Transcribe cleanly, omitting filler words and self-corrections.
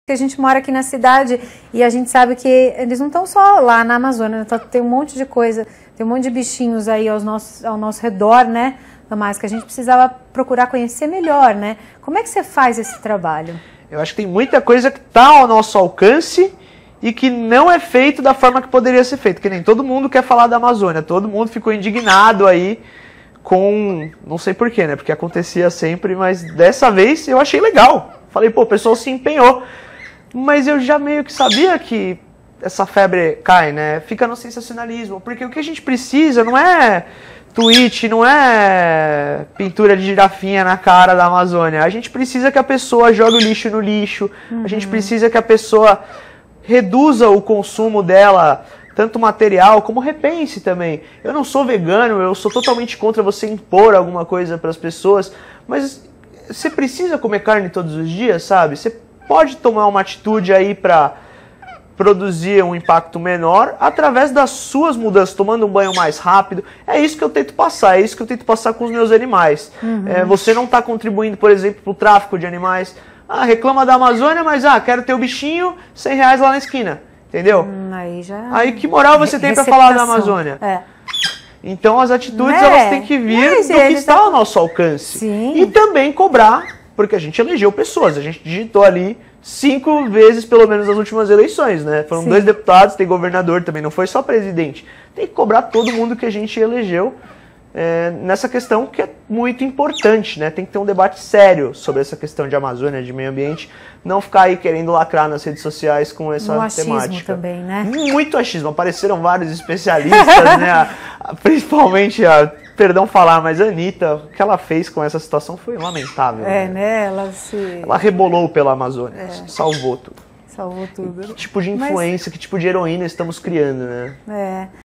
Que a gente mora aqui na cidade e a gente sabe que eles não estão só lá na Amazônia, tem um monte de coisa, tem um monte de bichinhos aí ao nosso redor, né, Tomás, que a gente precisava procurar conhecer melhor, né? Como é que você faz esse trabalho? Eu acho que tem muita coisa que está ao nosso alcance e que não é feito da forma que poderia ser feito, que nem todo mundo quer falar da Amazônia, todo mundo ficou indignado aí com, não sei porquê, né, porque acontecia sempre, mas dessa vez eu achei legal, falei, pô, o pessoal se empenhou. Mas eu já meio que sabia que essa febre cai, né? Fica no sensacionalismo. Porque o que a gente precisa não é tweet, não é pintura de girafinha na cara da Amazônia. A gente precisa que a pessoa jogue o lixo no lixo. A gente precisa que a pessoa reduza o consumo dela, tanto material como repense também. Eu não sou vegano, eu sou totalmente contra você impor alguma coisa para as pessoas. Mas você precisa comer carne todos os dias, sabe? Você pode tomar uma atitude aí para produzir um impacto menor através das suas mudanças, tomando um banho mais rápido. É isso que eu tento passar, é isso que eu tento passar com os meus animais. Você não está contribuindo, por exemplo, para o tráfico de animais. Ah, reclama da Amazônia, mas quero ter o bichinho, R$100 lá na esquina. Entendeu? Aí que moral você tem para falar da Amazônia? Então as atitudes elas têm que vir do que está ao nosso alcance. Sim. E também cobrar, porque a gente elegeu pessoas, a gente digitou ali 5 vezes pelo menos nas últimas eleições, né? Foram 2 deputados, tem governador também, não foi só presidente. Tem que cobrar todo mundo que a gente elegeu nessa questão que é muito importante, né? Tem que ter um debate sério sobre essa questão de Amazônia, de meio ambiente, não ficar aí querendo lacrar nas redes sociais com essa temática. Achismo também, né? Muito achismo, apareceram vários especialistas, né? Principalmente perdão falar, mas a Anitta, o que ela fez com essa situação foi lamentável. Né? Ela rebolou pela Amazônia, salvou tudo. Salvou tudo. Que tipo de influência, que tipo de heroína estamos criando, né?